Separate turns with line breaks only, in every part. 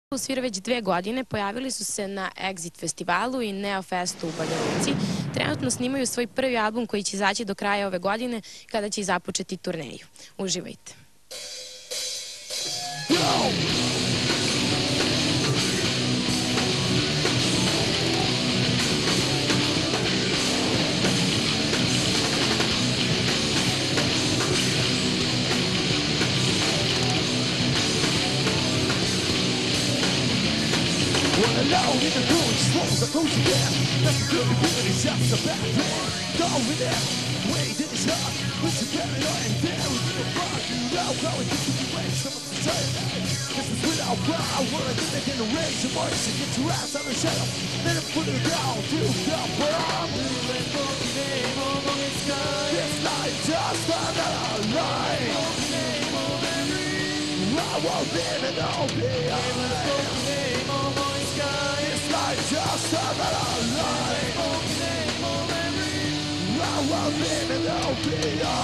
Svira već 2 godine, pojavili su se na Exit festivalu i Neo Festu u Banja Luci. Trenutno snimaju svoj prvi album koji će izaći do kraja ove godine, kada će i započeti turneju. Uživajte!
Alone in the room, slows the close again. That's the good feeling, it's just a bad thing. Go with it, wait in his heart. What's the better and there we give a fuck. You know how it gets to be way, some of the time. This is without power, I think they can raise your voice and get your ass out of the shadow. Let it put it down to the bomb. This night just another lie. I won't live and I'll be just another lie. I won't live and I'll be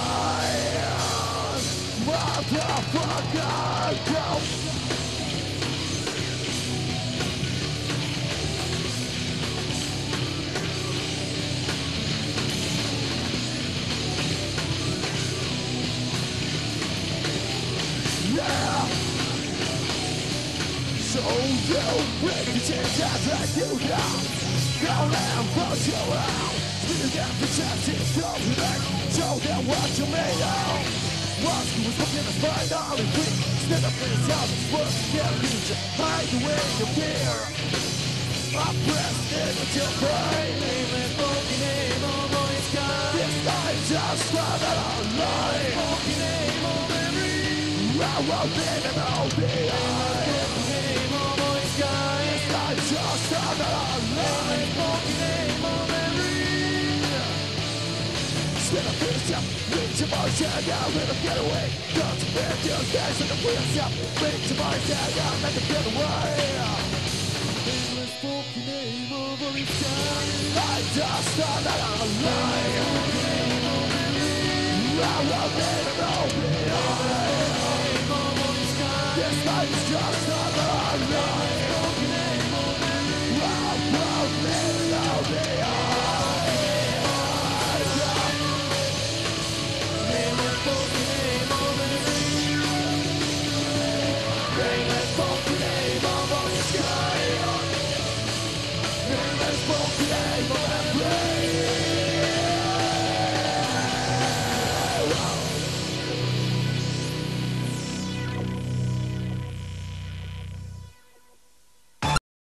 motherfucker, go. Yeah. So don't break the chains as I do now. Go and push you out. Spinning down the chance it's coming back. Show them what you made of. Once you was looking at finally free. Stand up in his house, it's worth to get reach. Hide away your fear. I'm pressed in until brain. This night just another lie. I won't live and I'll be just another lie. Spin up this up, reach your voice, yeah, let them get away. Don't you bear your guys in the wheels up. Reach your voice, yeah, let them get away. I just another lie. I won't live and I'll be this night is just